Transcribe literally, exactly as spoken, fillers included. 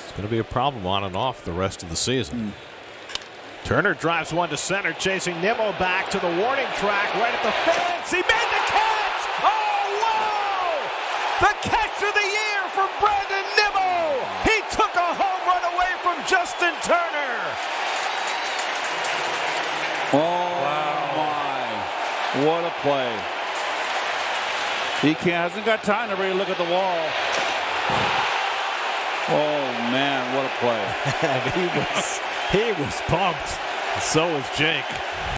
It's going to be a problem on and off the rest of the season. Mm. Turner drives one to center, chasing Nimmo back to the warning track right at the fence. He made the catch! Oh, wow! The catch of the year for Brandon Nimmo! He took a home run away from Justin Turner! Oh, wow. My. What a play. He can't, hasn't got time to really look at the wall. Oh, man, what a play. he was, he was pumped. So was Jake.